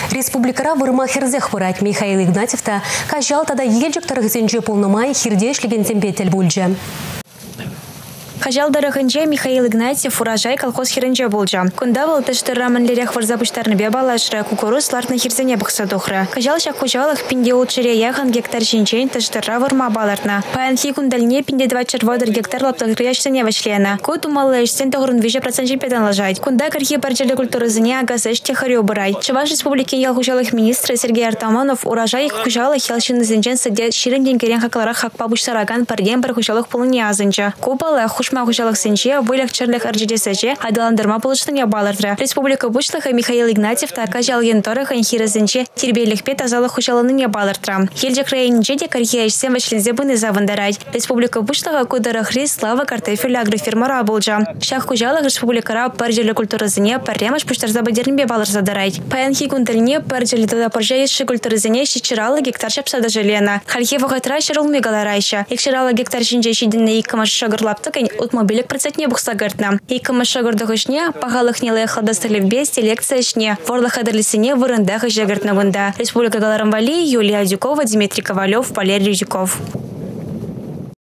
Республикара вырма херзех вырать Михаил Игнатьев-та кажал тада елжик тарыгзенже полномай хирдеш легензембетель бульджа. Хажал дарахынче Михаил Игнатьев урожай колхоз хиренче болжа. Кундавал тыштырраманлерях варзапыштарны бебалашра кукуруз лартны хирзене бықсадухра. Кажал шак хужалых пинде улчыре яхан гектар шинчен тыштырра вырма балартна. Паянхи кундальне пинде 24 гектар лаптагрияшсене вашлена. Кот умалла ишсен тогрун 20% педан лажать. Кунда кархи парчелі культурызыне агазыш техарю бырай. Чуваш республики ял хужалых министра Сергей Артамонов урожай хужалых ялшины зенчен саде ширин денкерен хакаларах хакпа буштараган парден бар хужалых полыне азынча. Купала Хушма хужалых сенче, вылях черлых арджидесаче, адаландырма получтыне балардра. Республика бучлыха Михаил Игнатьев та кажал янторых анхира сенче, тербелих пет азалых хужалыныне балардра. Хельджик районинче де кархияшсен вашлинзе быны завандарать. Республика бучлыха кударах рис слава картофеля агрофермара болжа. Шах хужалых республикара паржелі культурызыне парремаш пуштарза бадернбе балар задарать. Паянхи кунтальне паржелі туда паржаешши культурызыне шичиралы гектар шапсада желена. Хальхи вахатра шырулми галарайша. Икширалы гектар шинче шидинне иккамаш шагырлаптыкань утмобилек процентне бухсагартна. Иккамаш шагырдыгышне пахалых нелая хладастылевбе селекцияшне ворлых адалисыне вырындах жагартнагунда. Республика Галарамвали, Юлия Дюкова, Дмитрий Ковалев, Валерий Дюков.